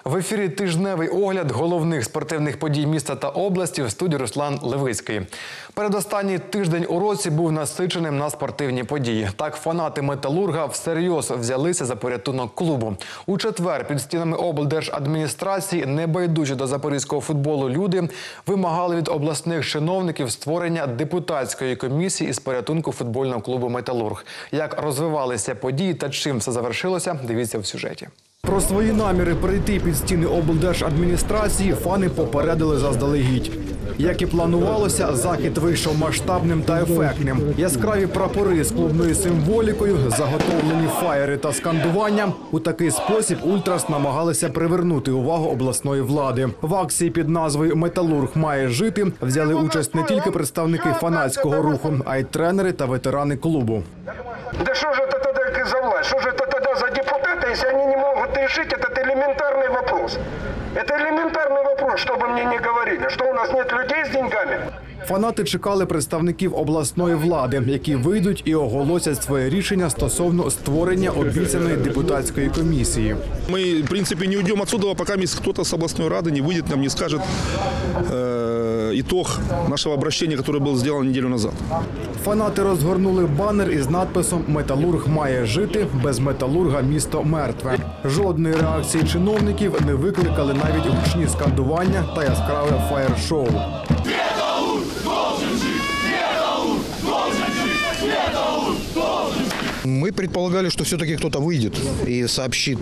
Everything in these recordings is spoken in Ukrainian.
В ефірі тижневий огляд головних спортивних подій міста та області. В студії Руслан Левицький. Передостанній тиждень у році був насиченим на спортивні події. Так, фанати «Металурга» всерйоз взялися за порятунок клубу. У четвер під стінами облдержадміністрації небайдужі до запорізького футболу люди вимагали від обласних чиновників створення депутатської комісії із порятунку футбольного клубу «Металург». Як розвивалися події та чим все завершилося, дивіться в сюжеті. Про свої наміри прийти під стіни облдержадміністрації фани попередили заздалегідь. Як і планувалося, захід вийшов масштабним та ефектним. Яскраві прапори з клубною символікою, заготовлені фаєри та скандування. У такий спосіб ультрас намагалися привернути увагу обласної влади. В акції під назвою «Металург має жити» взяли участь не тільки представники фанатського руху, а й тренери та ветерани клубу. Да что же это тогда за власть? Что же это тогда за депутаты, если они не могут решить этот элементарный вопрос? Это элементарный вопрос, чтобы мне не говорили, что у нас нет людей с деньгами. Фанати чекали представників обласної влади, які вийдуть і оголосять своє рішення стосовно створення обіцяної депутатської комісії. Ми, в принципі, не уйдемо відсюди, поки хтось з обласної ради не вийде, нам не скаже ітог нашого обращення, яке було зроблено неділю назад. Фанати розгорнули банер із надписом «Металург має жити, без металурга місто мертве». Жодної реакції чиновників не викликали навіть гучні скандування та яскраве фаєр-шоу. Мы предполагали, что все-таки кто-то выйдет и сообщит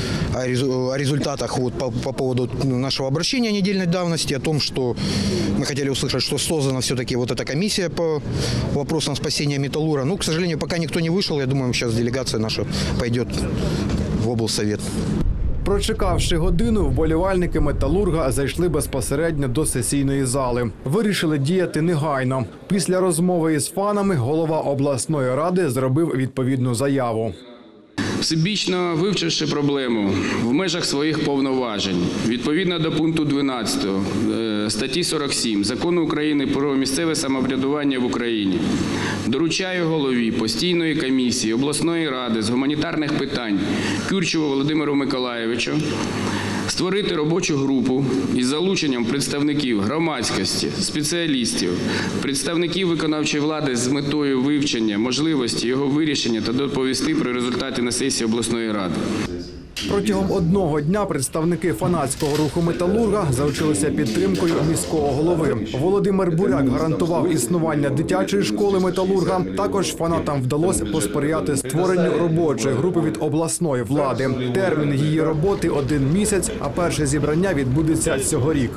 о результатах по поводу нашего обращения недельной давности, о том, что мы хотели услышать, что создана все-таки вот эта комиссия по вопросам спасения «Металлурга». Ну, к сожалению, пока никто не вышел, я думаю, сейчас делегация наша пойдет в облсовет. Прочекавши годину, вболівальники «Металурга» зайшли безпосередньо до сесійної зали. Вирішили діяти негайно. Після розмови із фанами голова обласної ради зробив відповідну заяву. Всебічно вивчивши проблему в межах своїх повноважень, відповідно до пункту 12 статті 47 Закону України про місцеве самоврядування в Україні, доручаю голові постійної комісії обласної ради з гуманітарних питань Кюрчеву Володимиру Миколайовичу створити робочу групу із залученням представників громадськості, спеціалістів, представників виконавчої влади з метою вивчення можливості його вирішення та доповісти про результати на сесії обласної ради. Протягом одного дня представники фанатського руху «Металурга» заручилися підтримкою міського голови. Володимир Буряк гарантував існування дитячої школи «Металурга». Також фанатам вдалося посприяти створенню робочої групи від обласної влади. Термін її роботи – 1 місяць, а перше зібрання відбудеться цьогорік.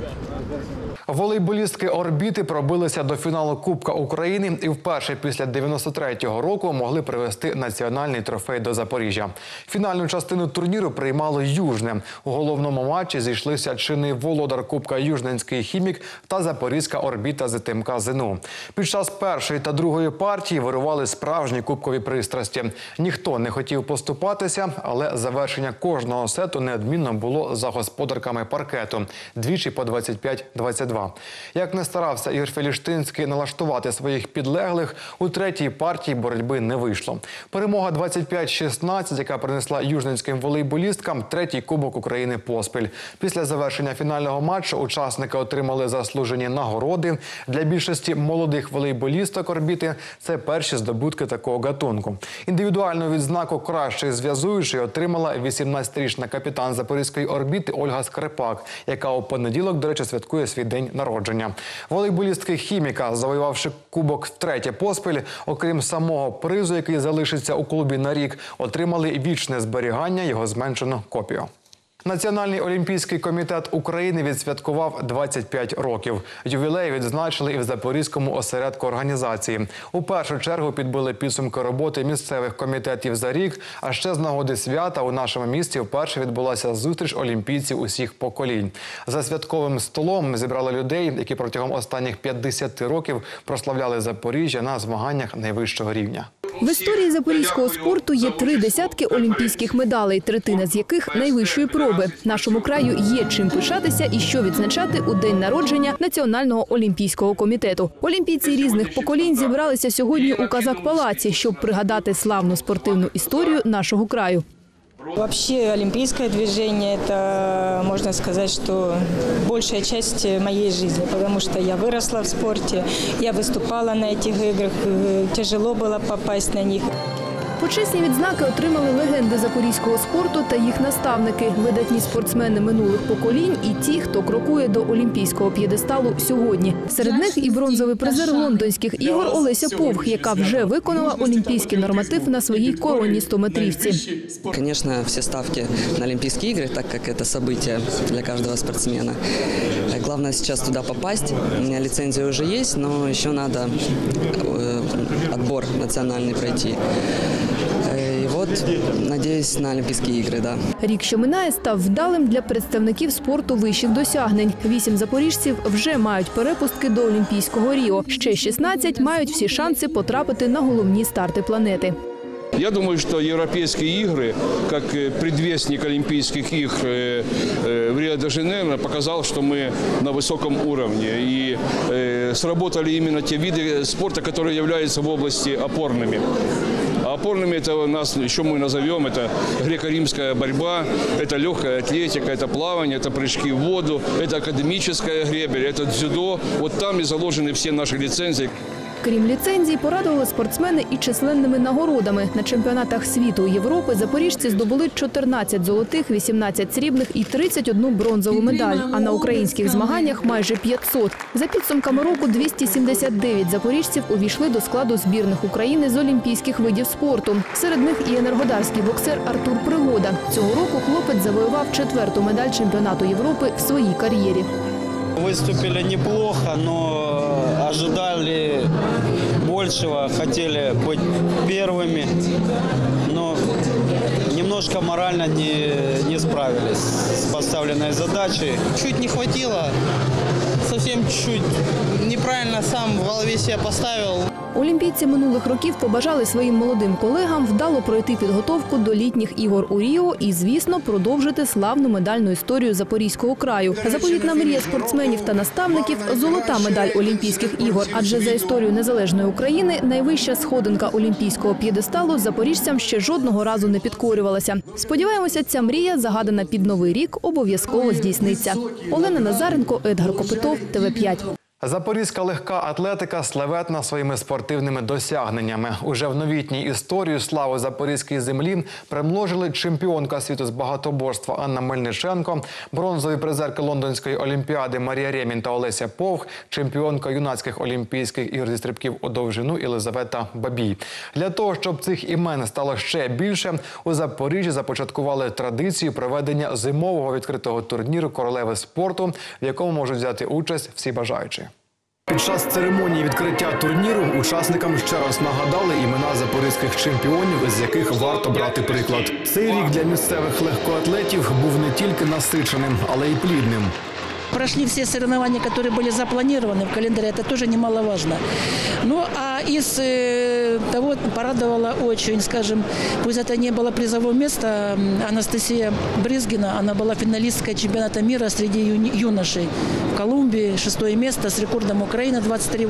Волейболістки «Орбіти» пробилися до фіналу Кубка України і вперше після 93-го року могли привезти національний трофей до Запоріжжя. Фінальну частину турніру приймало «Южне». У головному матчі зійшлися чинний володар Кубка «Южненський хімік» та запорізька «Орбіта» ЗТМК «ЗНУ». Під час першої та другої партії вирували справжні кубкові пристрасті. Ніхто не хотів поступатися, але завершення кожного сету неодмінно було за господарками паркету – двічі по 25-22. Як не старався Ігор Феліштинський налаштувати своїх підлеглих, у третій партії боротьби не вийшло. Перемога 25-16, яка принесла южненським волейболісткам третій Кубок України поспіль. Після завершення фінального матчу учасники отримали заслужені нагороди. Для більшості молодих волейболісток «Орбіти» це перші здобутки такого гатунку. Індивідуальну відзнаку «Кращий зв'язуючий» отримала 18-річна капітан запорізької «Орбіти» Ольга Скрипак, яка у понеділок, до речі, святкує свій день народження. Волейболістки «Хіміка», завоювавши кубок втретє поспіль, окрім самого призу, який залишиться у клубі на рік, отримали вічне зберігання, його зменшену копію. Національний олімпійський комітет України відсвяткував 25 років. Ювілей відзначили і в Запорізькому осередку організації. У першу чергу підбили підсумки роботи місцевих комітетів за рік, а ще з нагоди свята у нашому місті вперше відбулася зустріч олімпійців усіх поколінь. За святковим столом зібрали людей, які протягом останніх 50 років прославляли Запоріжжя на змаганнях найвищого рівня. В історії запорізького спорту є 3 десятки олімпійських медалей, третина з яких найвищої проби. Нашому краю є чим пишатися і що відзначати у день народження Національного олімпійського комітету. Олімпійці різних поколінь зібралися сьогодні у Казак-Палаці, щоб пригадати славну спортивну історію нашого краю. Вообще олимпийское движение – это, можно сказать, что большая часть моей жизни, потому что я выросла в спорте, я выступала на этих играх, тяжело было попасть на них. Почесні відзнаки отримали легенди запорізького спорту та їх наставники, видатні спортсмени минулих поколінь і ті, хто крокує до олімпійського п'єдесталу сьогодні. Серед них і бронзовий призер лондонських ігор Олеся Повх, яка вже виконала олімпійський норматив на своїй коронній 100-метрівці. Конечно, все ставки на Олимпийские игры, так как это событие для каждого спортсмена. Главное сейчас туда попасть. У меня лицензия уже есть, но еще надо отбор национальный пройти. И вот, надеюсь, на Олимпийские игры, да. Рік, що минає, став вдалим для представників спорту вищих досягнень. 8 запоріжців вже мають перепустки до Олімпійського Ріо. Ще 16 мають всі шанси потрапити на головні старти планети. Я думаю, что Европейские игры, как предвестник Олимпийских игр в Рио-де-Жанейро, показал, что мы на высоком уровне. И сработали именно те виды спорта, которые являются в области опорными. А опорными это у нас, еще мы назовем, это греко-римская борьба, это легкая атлетика, это плавание, это прыжки в воду, это академическая гребель, это дзюдо. Вот там и заложены все наши лицензии. Крім ліцензій, порадували спортсмени і численними нагородами. На чемпіонатах світу і Європи запоріжці здобули 14 золотих, 18 срібних і 31 бронзову медаль, а на українських змаганнях – майже 500. За підсумками року 279 запоріжців увійшли до складу збірних України з олімпійських видів спорту. Серед них і енергодарський боксер Артур Пригода. Цього року хлопець завоював 4-ту медаль чемпіонату Європи в своїй кар'єрі. Выступили неплохо, но ожидали большего, хотели быть первыми, но немножко морально не справились с поставленной задачей. Чуть не хватило, совсем чуть неправильно сам в голове себе поставил. Олімпійці минулих років побажали своїм молодим колегам вдало пройти підготовку до літніх ігор у Ріо і, звісно, продовжити славну медальну історію Запорізького краю. Заповітна мрія спортсменів та наставників – золота медаль Олімпійських ігор. Адже за історію незалежної України найвища сходинка олімпійського п'єдесталу запоріжцям ще жодного разу не підкорювалася. Сподіваємося, ця мрія, загадана під Новий рік, обов'язково здійсниться. Олена Назаренко, Едгар Копитов, ТВ5. Запорізька легка атлетика славетна своїми спортивними досягненнями. Уже в новітній історію славу запорізької землі примножили чемпіонка світу з багатоборства Анна Мельниченко, бронзові призерки Лондонської олімпіади Марія Ремінь та Олеся Повх, чемпіонка юнацьких олімпійських ігор зі стрибків у довжину Єлизавета Бабій. Для того, щоб цих імен стало ще більше, у Запоріжжі започаткували традицію проведення зимового відкритого турніру королеви спорту, в якому можуть взяти участь всі бажаючі. Під час церемонії відкриття турніру учасникам ще раз нагадали імена запорізьких чемпіонів, з яких варто брати приклад. Цей рік для місцевих легкоатлетів був не тільки насиченим, але й плідним. Прошли все соревнования, которые были запланированы в календаре, это тоже немаловажно. Ну, а из того порадовала очень, скажем, пусть это не было призового места, Анастасия Брызгина, она была финалисткой чемпионата мира среди юношей в Колумбии, 6-е место с рекордом Украины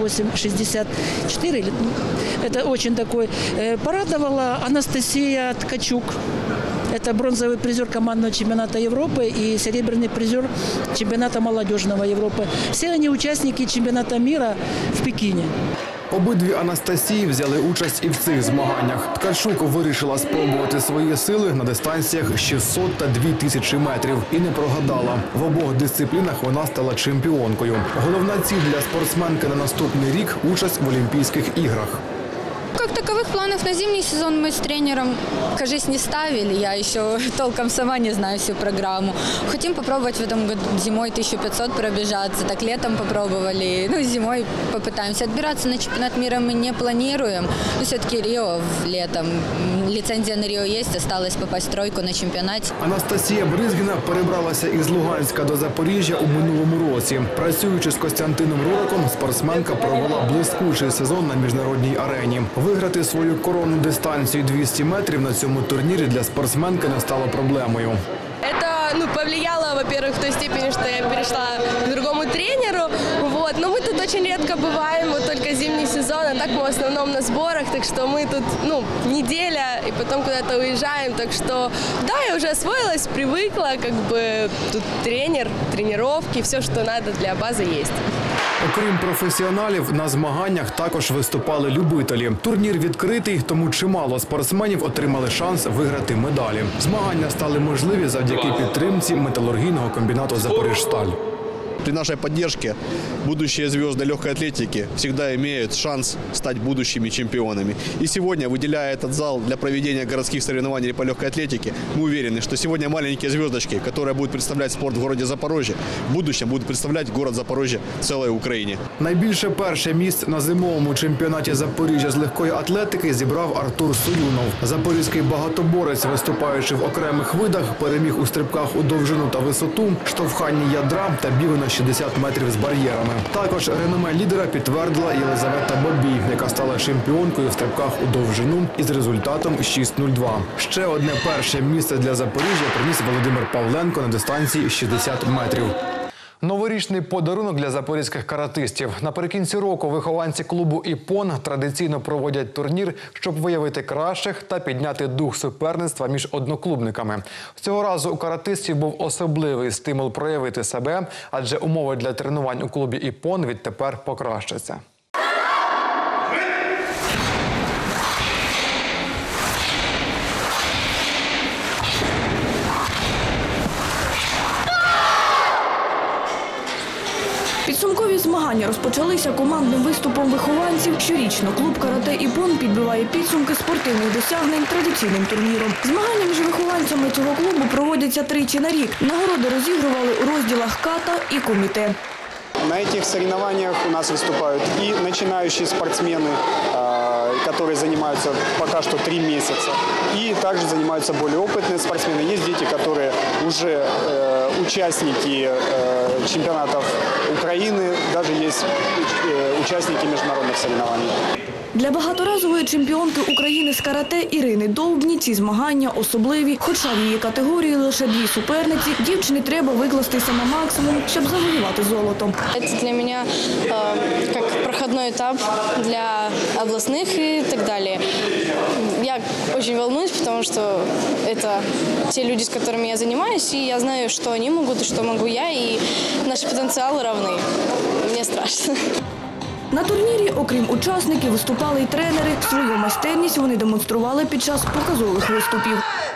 23:8:64. Это очень такой. Порадовала Анастасия Ткачук. Это бронзовый призер командного чемпионата Европы и серебряный призер чемпионата молодежного Европы. Все они участники чемпионата мира в Пекине. Обидві Анастасії взяли участь і в цих змаганнях. Ткачук вирішила спробувати свої сили на дистанціях 600 та 2000 метрів і не прогадала. В обох дисциплінах вона стала чемпіонкою. Головна ціль для спортсменки на наступний рік – участь в Олімпійських іграх. Как таковых планов на зимний сезон мы с тренером, кажется, не ставили. Я еще толком сама не знаю всю программу. Хотим попробовать в этом году зимой 1500 пробежаться, так летом попробовали. Ну, зимой попытаемся. Отбираться на чемпионат мира мы не планируем. Но все-таки Рио летом. Лицензия на Рио есть, осталось попасть в тройку на чемпионате. Анастасія Бризгіна перебралася із Луганська до Запоріжжя у минулому році. Працюючи з Костянтином Руриком, спортсменка провела блискучий сезон на міжнародній арені. Виграти свою коронну дистанцію 200 метрів на цьому турнірі для спортсменки не стало проблемою. Это повлияло, во-первых, в той степени, что я перешла к другому тренеру. Вот. Но мы тут очень редко бываем, вот только зимний сезон, а так мы в основном на сборах, так что мы тут, неделя, и потом куда-то уезжаем, так что, да, я уже освоилась, привыкла, как бы тут тренер, тренировки, все, что надо для базы есть. Окрім професіоналів, на змаганнях також виступали любителі. Турнір відкритий, тому чимало спортсменів отримали шанс виграти медалі. Змагання стали можливі завдяки підтримці металургійного комбінату «Запоріжсталь». При нашей поддержке будущие звезды легкой атлетики всегда имеют шанс стать будущими чемпионами. И сегодня, выделяя этот зал для проведения городских соревнований по легкой атлетике, мы уверены, что сегодня маленькие звездочки, которые будут представлять спорт в городе Запорожье, в будущем будут представлять город Запорожье целой Украине. Найбільше перше місце на зимовому чемпіонаті Запоріжжя з легкої атлетики зібрав Артур Суюнов. Запорізький багатоборець, виступаючи в окремих видах, переміг у стрибках у довжину та висоту, штовханні ядра та бігу на 60 метрів з бар'єрами. Також реноме лідера підтвердила Єлизавета Бабій, яка стала чемпіонкою в стрибках у довжину із результатом 6:02. Ще одне перше місце для Запоріжжя приніс Володимир Павленко на дистанції 60 метрів. Новорічний подарунок для запорізьких каратистів. Наприкінці року вихованці клубу «Іпон» традиційно проводять турнір, щоб виявити кращих та підняти дух суперництва між одноклубниками. Цього разу у каратистів був особливий стимул проявити себе, адже умови для тренувань у клубі «Іпон» відтепер покращаться. Підсумкові змагання розпочалися командним виступом вихованців. Щорічно клуб «Карате Іпон» підбиває підсумки спортивних досягнень традиційним турніром. Змагання між вихованцями цього клубу проводяться тричі на рік. Нагороди розігрували у розділах «Ката» і «Коміте». На этих соревнованиях у нас выступают и начинающие спортсмены, которые занимаются пока что 3 месяца, и также занимаются более опытные спортсмены. Есть дети, которые уже участники чемпионатов Украины, даже есть участники международных соревнований. Для багаторазової чемпіонки України з карате Ірини Довбні ці змагання особливі. Хоча в її категорії лише 2 суперниці, дівчині треба викластися на максимум, щоб завоювати золото. Це для мене як проходний етап для обласних і так далі. Я дуже волнуюсь, тому що це ті люди, з якими я займаюся, і я знаю, що вони можуть, і що можу я, і наші потенціали рівні. Мені страшно. На турнірі, окрім учасників, виступали й тренери. Свою майстерність вони демонстрували під час показових виступів.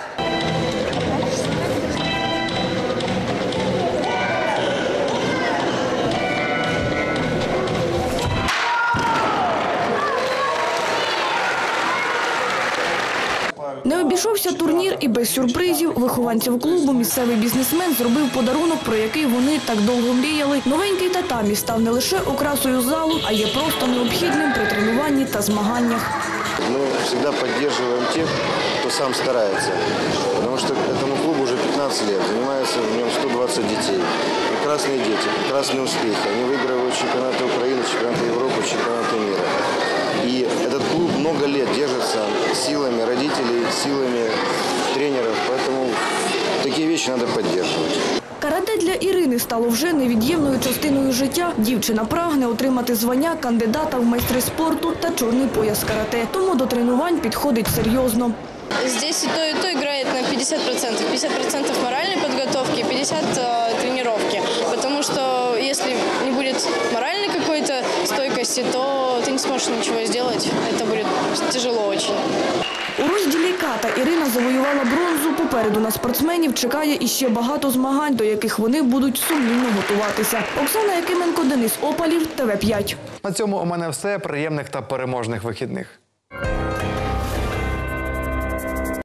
Не обійшовся турнір і без сюрпризів. Вихованців клубу місцевий бізнесмен зробив подарунок, про який вони так довго мріяли. Новенький татамі став не лише окрасою залу, а є просто необхідним при тренуванні та змаганнях. Ми завжди підтримуємо тих, хто сам старається. Тому що цьому клубу вже 15 років, займається в ньому 120 дітей. Прекрасні діти, прекрасні успіхи. Вони виграють чемпіонати України, чемпіонати Європи, чемпіонати світу. И этот клуб много лет держится силами родителей, силами тренеров, поэтому такие вещи надо поддерживать. Карате для Ірини стало вже невід'ємною частиною життя. Дівчина прагне отримати звання кандидата в майстри спорту та чорний пояс карате. Тому до тренувань підходить серйозно. Здесь и то играет на 50%. 50% моральной подготовки, 50% тренировки. Потому что если не будет моральной какой-то стойкости, то ты не сможешь ничего сделать. Это будет тяжело очень. У розділі «Ката» Ірина завоювала бронзу. Попереду на спортсменів чекає іще багато змагань, до яких вони будуть сумлінно готуватися. Оксана Якименко, Денис Опалів, ТВ5. На цьому у мене все. Приємних та переможних вихідних.